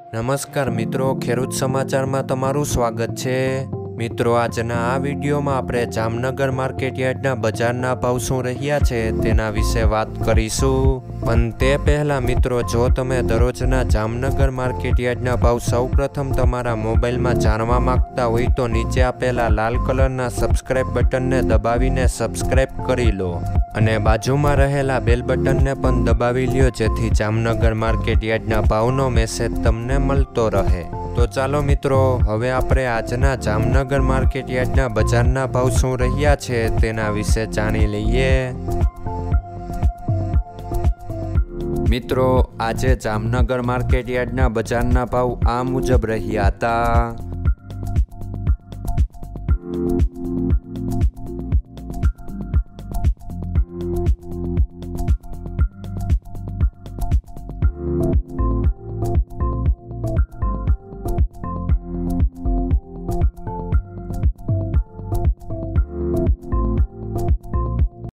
નમસ્કાર મિત્રો, ખેડૂત સમાચારમાં તમારું સ્વાગત છે। મિત્રો, આજના આ વિડીયોમાં આપણે જામનગર માર્કેટ યાર્ડના બજારના ભાવ શું રહ્યા છે તેના વિશે વાત કરીશું। પણ તે પહેલાં મિત્રો, જો તમે દરરોજના જામનગર માર્કેટ યાર્ડના ભાવ સૌપ્રથમ તમારા મોબાઈલમાં જાણવા માંગતા હોય તો નીચે આપેલા લાલ કલરના સબસ્ક્રાઇબ બટનને દબાવીને સબસ્ક્રાઇબ કરી લો અને બાજુમાં રહેલા બેલ બટનને પણ દબાવી લ્યો, જેથી જામનગર માર્કેટ યાર્ડના ભાવનો મેસેજ તમને મળતો રહે। તો ચાલો મિત્રો, હવે આપણે આજના જામનગર માર્કેટ યાર્ડના બજારના ભાવ શું રહ્યા છે તેના વિશે જાણી લઈએ। મિત્રો, આજે જામનગર માર્કેટ યાર્ડના બજારના ભાવ આ મુજબ રહ્યા હતા।